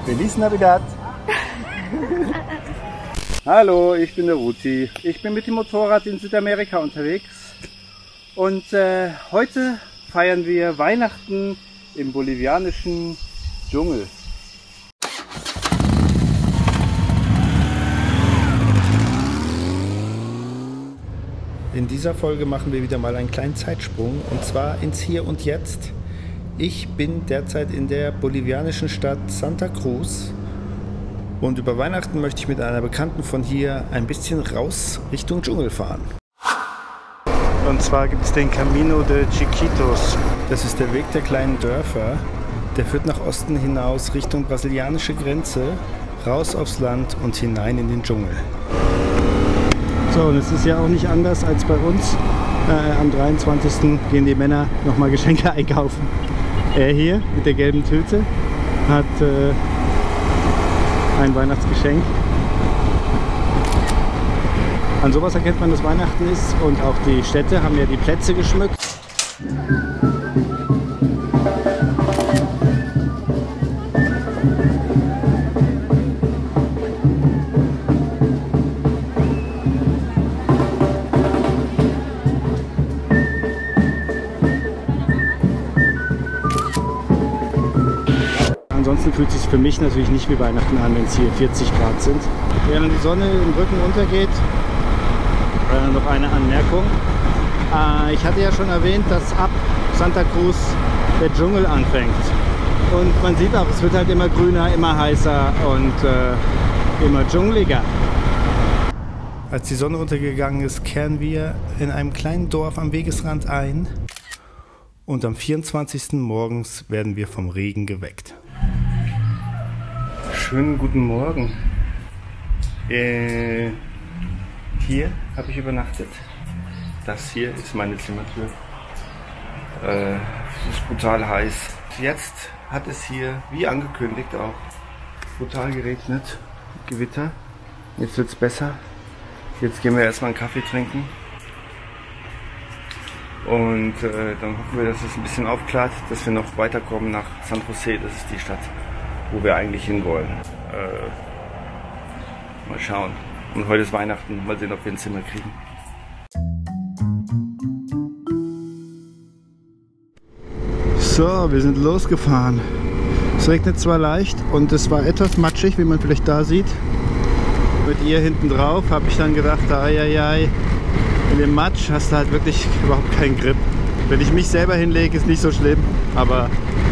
Feliz Navidad! Hallo, ich bin der Ruti. Ich bin mit dem Motorrad in Südamerika unterwegs und heute feiern wir Weihnachten im bolivianischen Dschungel. In dieser Folge machen wir wieder mal einen kleinen Zeitsprung und zwar ins Hier und Jetzt. Ich bin derzeit in der bolivianischen Stadt Santa Cruz und über Weihnachten möchte ich mit einer Bekannten von hier ein bisschen raus Richtung Dschungel fahren. Und zwar gibt es den Camino de Chiquitos. Das ist der Weg der kleinen Dörfer. Der führt nach Osten hinaus Richtung brasilianische Grenze, raus aufs Land und hinein in den Dschungel. So, und es ist ja auch nicht anders als bei uns. Am 23. gehen die Männer nochmal Geschenke einkaufen. Er hier mit der gelben Tüte hat ein Weihnachtsgeschenk. An sowas erkennt man, dass Weihnachten ist, und auch die Städte haben ja die Plätze geschmückt. Ansonsten fühlt es sich für mich natürlich nicht wie Weihnachten an, wenn es hier 40 Grad sind. Während die Sonne im Rücken untergeht, noch eine Anmerkung. Ich hatte ja schon erwähnt, dass ab Santa Cruz der Dschungel anfängt. Und man sieht auch, es wird halt immer grüner, immer heißer und immer dschungeliger. Als die Sonne untergegangen ist, kehren wir in einem kleinen Dorf am Wegesrand ein. Und am 24. morgens werden wir vom Regen geweckt. Schönen guten Morgen. Hier habe ich übernachtet. Das hier ist meine Zimmertür. Es ist brutal heiß. Jetzt hat es hier, wie angekündigt, auch brutal geregnet. Gewitter. Jetzt wird es besser. Jetzt gehen wir erstmal einen Kaffee trinken. Und dann hoffen wir, dass es ein bisschen aufklart, dass wir noch weiterkommen nach San José. Das ist die Stadt, wo wir eigentlich hinwollen. Mal schauen. Und heute ist Weihnachten. Mal sehen, ob wir ein Zimmer kriegen. So, wir sind losgefahren. Es regnet zwar leicht und es war etwas matschig, wie man vielleicht da sieht. Mit ihr hinten drauf habe ich dann gedacht, ai, in dem Matsch hast du halt wirklich überhaupt keinen Grip. Wenn ich mich selber hinlege, ist nicht so schlimm, aber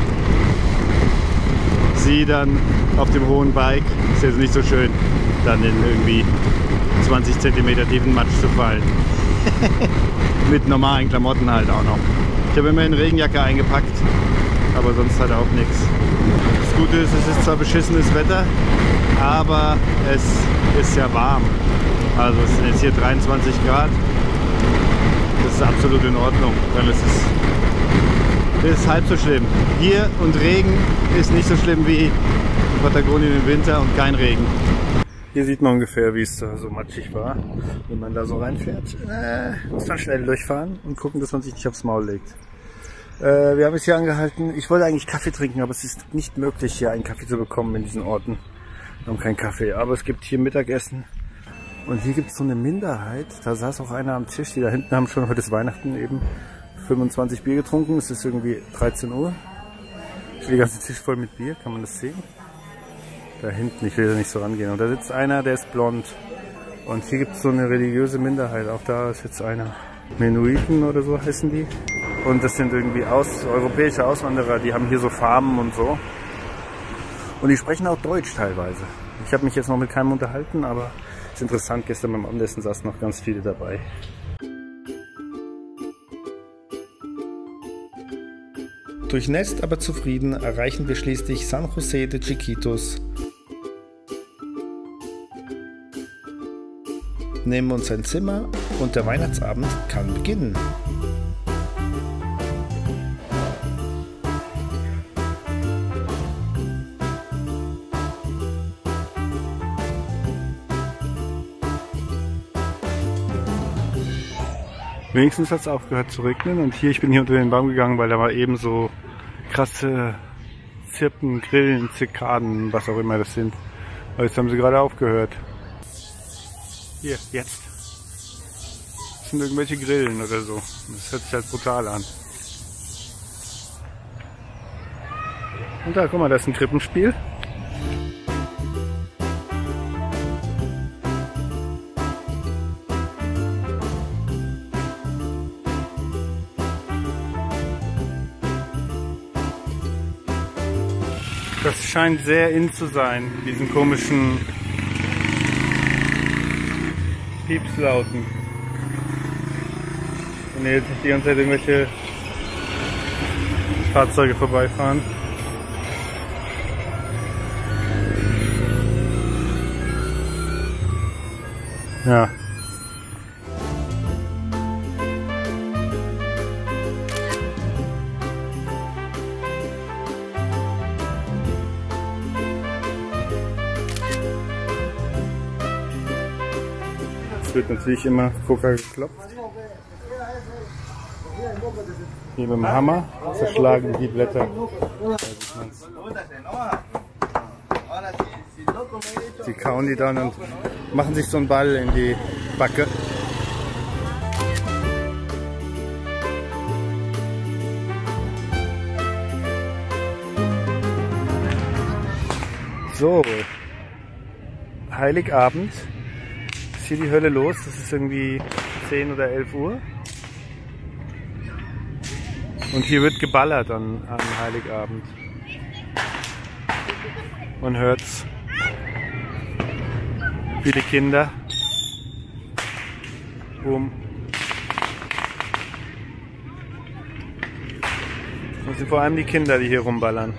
sie dann auf dem hohen Bike ist jetzt nicht so schön, dann in irgendwie 20 cm tiefen Matsch zu fallen. Mit normalen Klamotten halt auch noch. Ich habe immerhin eine Regenjacke eingepackt, aber sonst halt auch nichts. Das Gute ist, es ist zwar beschissenes Wetter, aber es ist ja warm. Also es sind jetzt hier 23 Grad. Das ist absolut in Ordnung, weil es ist halb so schlimm. Hier und Regen ist nicht so schlimm wie in Patagonien im Winter und kein Regen. Hier sieht man ungefähr, wie es da so matschig war, wenn man da so reinfährt. Muss man schnell durchfahren und gucken, dass man sich nicht aufs Maul legt. Wir haben es hier angehalten. Ich wollte eigentlich Kaffee trinken, aber es ist nicht möglich, hier einen Kaffee zu bekommen in diesen Orten. Wir haben keinen Kaffee, aber es gibt hier Mittagessen. Und hier gibt es so eine Minderheit. Da saß auch einer am Tisch. Die da hinten haben schon, heute ist Weihnachten, eben 25 Bier getrunken. Es ist irgendwie 13 Uhr. Ist der ganze Tisch voll mit Bier. Kann man das sehen? Da hinten, ich will da nicht so rangehen. Und da sitzt einer, der ist blond. Und hier gibt es so eine religiöse Minderheit. Auch da ist jetzt einer. Mennoniten oder so heißen die. Und das sind irgendwie europäische Auswanderer. Die haben hier so Farmen und so. Und die sprechen auch Deutsch teilweise. Ich habe mich jetzt noch mit keinem unterhalten, aber ist interessant. Gestern beim Abendessen saßen noch ganz viele dabei. Durchnässt, aber zufrieden erreichen wir schließlich San José de Chiquitos. Nehmen uns ein Zimmer und der Weihnachtsabend kann beginnen. Wenigstens hat es aufgehört zu regnen und ich bin hier unter den Baum gegangen, weil da war eben so krasse Zirpen, Grillen, Zikaden, was auch immer das sind. Aber jetzt haben sie gerade aufgehört. Hier, jetzt. Das sind irgendwelche Grillen oder so. Das hört sich halt brutal an. Und da, guck mal, das ist ein Krippenspiel. Das scheint sehr in zu sein, diesen komischen Piepslauten. Wenn jetzt die ganze Zeit irgendwelche Fahrzeuge vorbeifahren. Ja. Es wird natürlich immer Coca geklopft. Hier mit dem Hammer zerschlagen die Blätter. Die kauen die dann und machen sich so einen Ball in die Backe. So, Heiligabend. Ist hier die Hölle los? Das ist irgendwie 10 oder 11 Uhr. Und hier wird geballert an Heiligabend. Man hört's. Viele Kinder. Boom. Das sind vor allem die Kinder, die hier rumballern.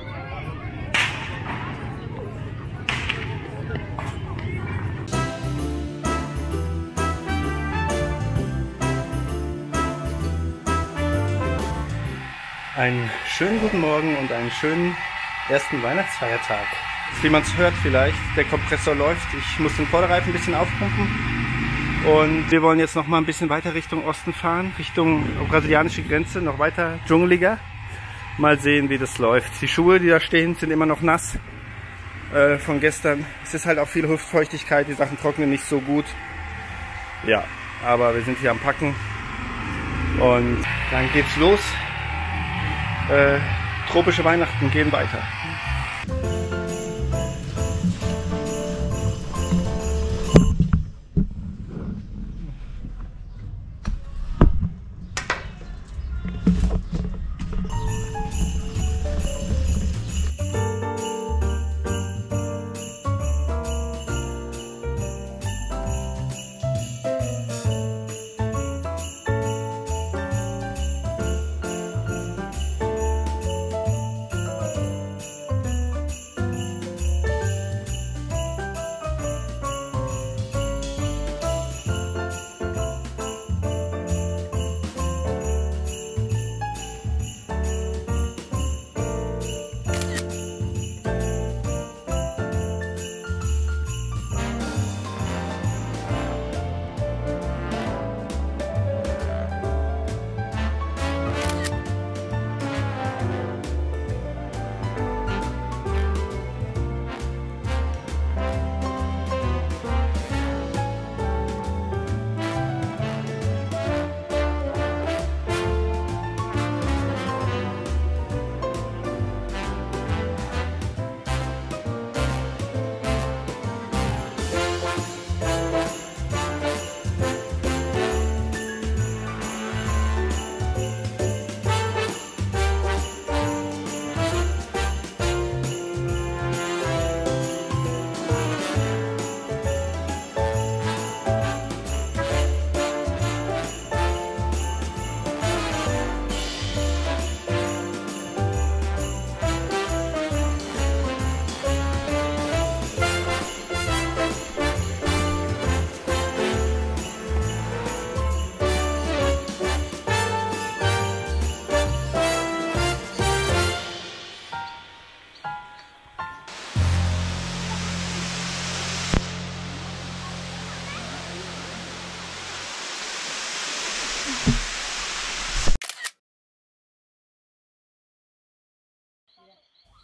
Einen schönen guten Morgen und einen schönen ersten Weihnachtsfeiertag. Wie man es hört vielleicht, der Kompressor läuft. Ich muss den Vorderreifen ein bisschen aufpumpen. Und wir wollen jetzt noch mal ein bisschen weiter Richtung Osten fahren, Richtung brasilianische Grenze, noch weiter dschungeliger. Mal sehen, wie das läuft. Die Schuhe, die da stehen, sind immer noch nass von gestern. Es ist halt auch viel Luftfeuchtigkeit, die Sachen trocknen nicht so gut. Ja, aber wir sind hier am Packen. Und dann geht's los. Tropische Weihnachten gehen weiter.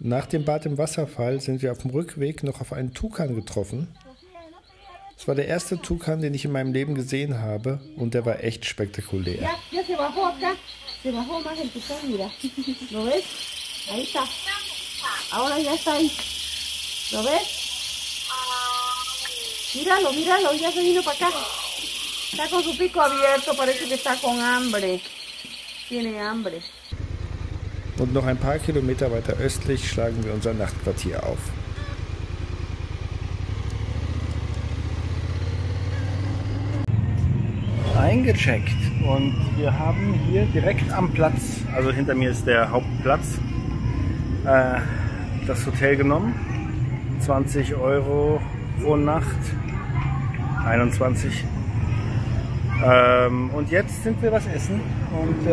Nach dem Bad im Wasserfall sind wir auf dem Rückweg noch auf einen Tukan getroffen. Es war der erste Tukan, den ich in meinem Leben gesehen habe und der war echt spektakulär. Míralo, míralo, ya se vino para acá. Está con su pico abierto, parece que está con hambre. Tiene hambre. Und noch ein paar Kilometer weiter östlich schlagen wir unser Nachtquartier auf. Eingecheckt und wir haben hier direkt am Platz, also hinter mir ist der Hauptplatz, das Hotel genommen. 20 € pro Nacht, 21. Und jetzt sind wir was essen und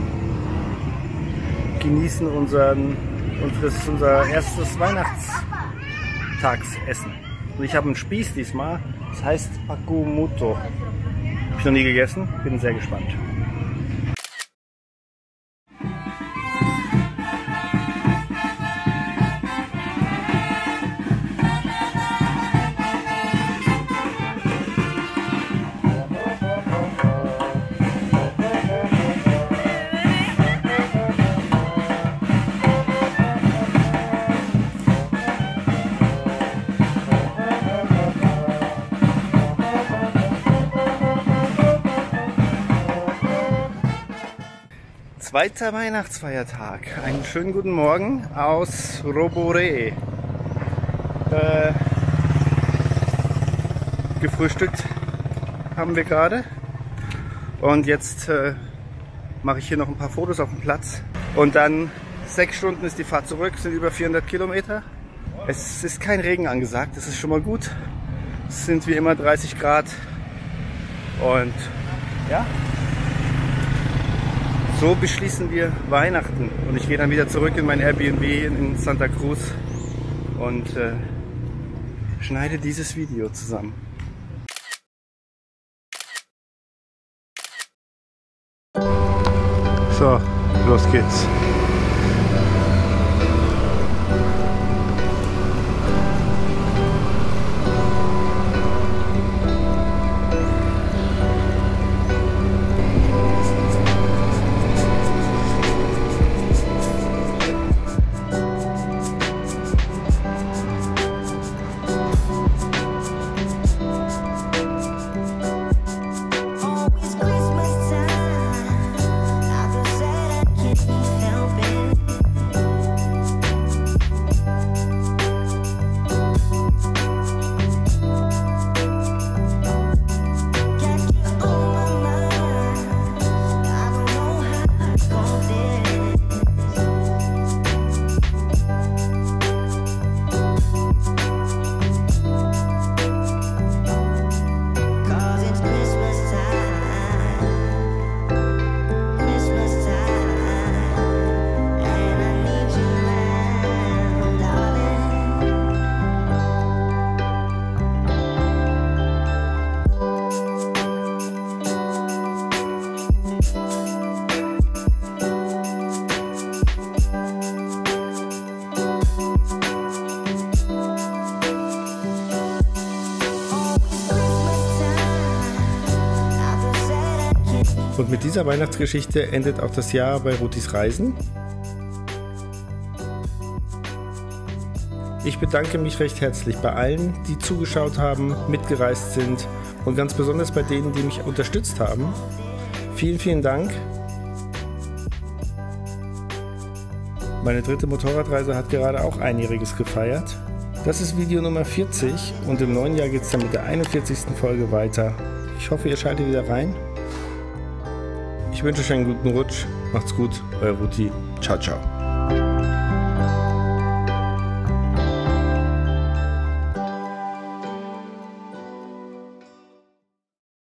genießen das ist unser erstes Weihnachtstagsessen. Und ich habe einen Spieß diesmal, das heißt Pakumuto. Habe ich noch nie gegessen, bin sehr gespannt. Zweiter Weihnachtsfeiertag. Einen schönen guten Morgen aus Robore. Gefrühstückt haben wir gerade. Und jetzt mache ich hier noch ein paar Fotos auf dem Platz. Und dann 6 Stunden ist die Fahrt zurück, sind über 400 Kilometer. Es ist kein Regen angesagt, das ist schon mal gut. Es sind wie immer 30 Grad. Und ja. So beschließen wir Weihnachten und ich gehe dann wieder zurück in mein Airbnb in Santa Cruz und schneide dieses Video zusammen. So, los geht's. Und mit dieser Weihnachtsgeschichte endet auch das Jahr bei Ruthis Reisen. Ich bedanke mich recht herzlich bei allen, die zugeschaut haben, mitgereist sind und ganz besonders bei denen, die mich unterstützt haben. Vielen, vielen Dank. Meine dritte Motorradreise hat gerade auch Einjähriges gefeiert. Das ist Video Nummer 40 und im neuen Jahr geht es dann mit der 41. Folge weiter. Ich hoffe, ihr schaltet wieder rein. Ich wünsche euch einen guten Rutsch. Macht's gut, euer Ruti. Ciao, ciao.